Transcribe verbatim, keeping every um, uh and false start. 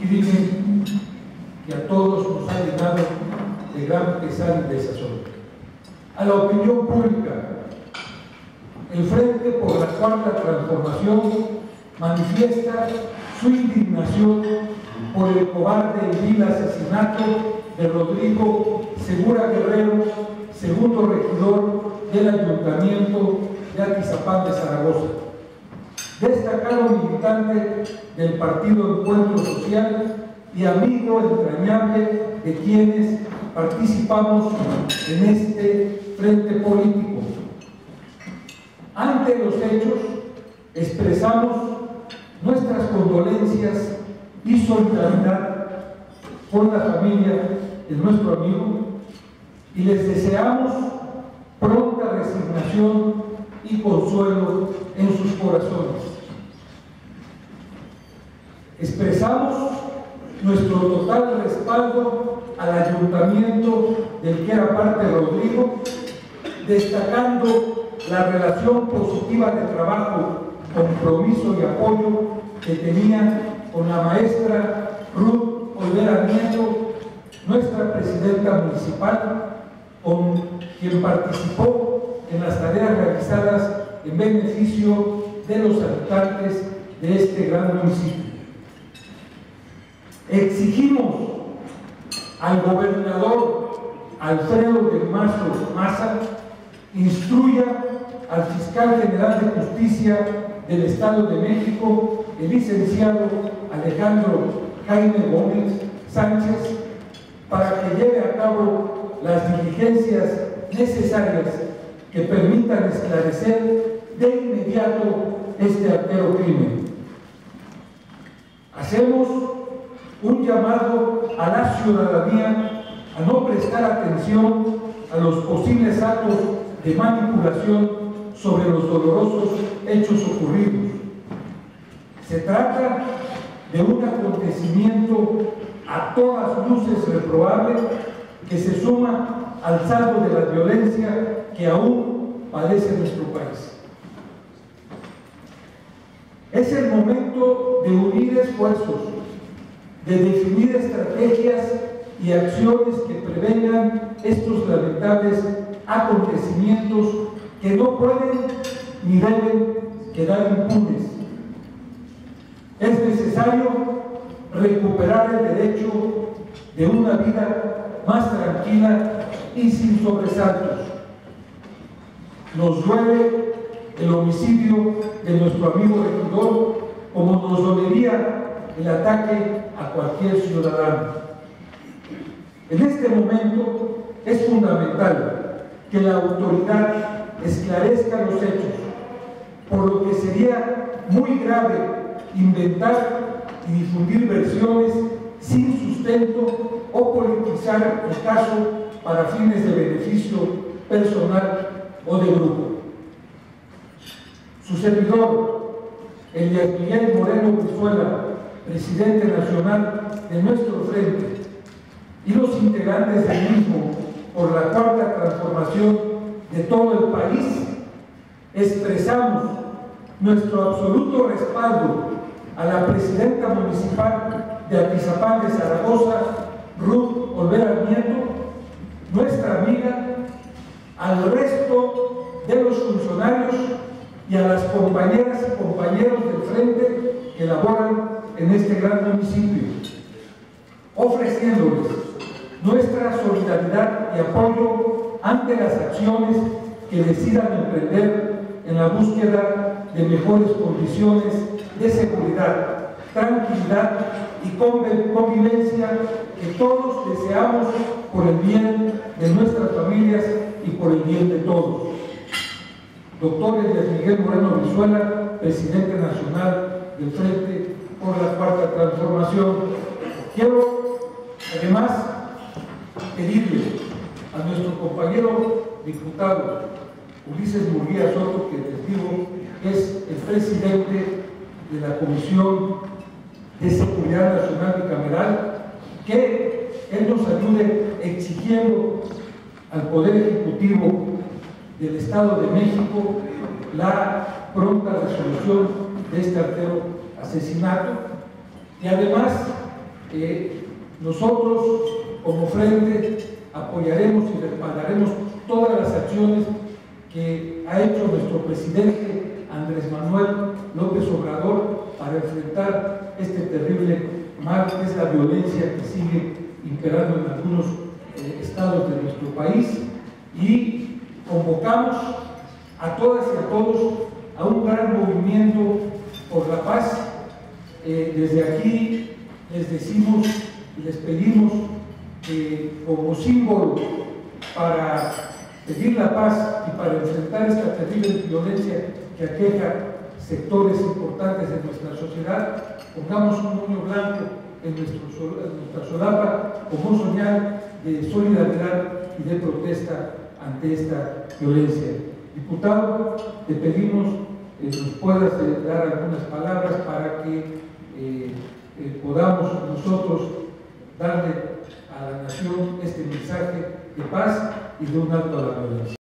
crimen que a todos nos ha llenado de gran pesar y desazón. A la opinión pública, el Frente por la Cuarta Transformación manifiesta su indignación por el cobarde y vil asesinato de Rodrigo Segura Guerrero, segundo regidor del Ayuntamiento de Atizapán de Zaragoza, destacado militante del Partido Encuentro Social y amigo entrañable de quienes participamos en este frente político. Ante los hechos, expresamos nuestras condolencias y solidaridad con la familia de nuestro amigo y les deseamos pronta resignación y consuelo en sus corazones. Expresamos nuestro total respaldo al ayuntamiento del que era parte Rodrigo, destacando la relación positiva de trabajo, compromiso y apoyo que tenía con la maestra Ruth Olvera Nieto, nuestra presidenta municipal, con quien participó en las tareas realizadas en beneficio de los habitantes de este gran municipio. Exigimos al gobernador Alfredo del Mazo Maza instruya al fiscal general de justicia del Estado de México, el licenciado Alejandro Jaime Gómez Sánchez, para que lleve a cabo las diligencias necesarias que permitan esclarecer de inmediato este artero crimen. Hacemos un llamado a la ciudadanía a no prestar atención a los posibles actos de manipulación sobre los dolorosos hechos ocurridos. Se trata de un acontecimiento a todas luces reprobable que se suma al saldo de la violencia que aún padece nuestro país. Es el momento de unir esfuerzos, de definir estrategias y acciones que prevengan estos lamentables acontecimientos que no pueden ni deben quedar impunes. Es necesario recuperar el derecho de una vida más tranquila y sin sobresaltos. Nos duele el homicidio de nuestro amigo regidor, como nos dolería el ataque a cualquier ciudadano. En este momento es fundamental que la autoridad esclarezca los hechos, por lo que sería muy grave inventar y difundir versiones sin sustento o politizar el caso para fines de beneficio personal o de grupo. Su servidor, Elías Miguel Moreno Brizuela, presidente nacional de nuestro frente, y los integrantes del mismo por la Cuarta Transformación de todo el país, expresamos nuestro absoluto respaldo a la presidenta municipal de Atizapán de Zaragoza, Ruth Olvera Nieto, nuestra amiga, al resto de los funcionarios y a las compañeras y compañeros del frente que laboran en este gran municipio, ofreciéndoles nuestra solidaridad y apoyo ante las acciones que decidan emprender en la búsqueda de mejores condiciones de seguridad, tranquilidad y convivencia que todos deseamos por el bien de nuestras familias y por el bien de todos. Doctor Elías Miguel Moreno Brizuela, presidente nacional del Frente por la Cuarta Transformación. Quiero además pedirle a nuestro compañero diputado Ulises Murguía Soto, que les digo es el presidente de la Comisión de Seguridad Nacional Bicameral, que él nos ayude exigiendo al Poder Ejecutivo del Estado de México la pronta resolución de este artero asesinato, y además Eh, nosotros, como Frente, apoyaremos y respaldaremos todas las acciones que ha hecho nuestro presidente Andrés Manuel López Obrador para enfrentar este terrible mal que es la violencia que sigue imperando en algunos eh, estados de nuestro país, y convocamos a todas y a todos a un gran movimiento por la paz. Eh, desde aquí les decimos y les pedimos que como símbolo para pedir la paz y para enfrentar esta terrible violencia que aqueja sectores importantes de nuestra sociedad, pongamos un moño blanco en, nuestro, en nuestra solapa como señal de solidaridad y de protesta ante esta violencia. Diputado, te pedimos que nos puedas eh, dar algunas palabras para que eh, eh, podamos nosotros darle a la nación este mensaje de paz y de un alto a la violencia.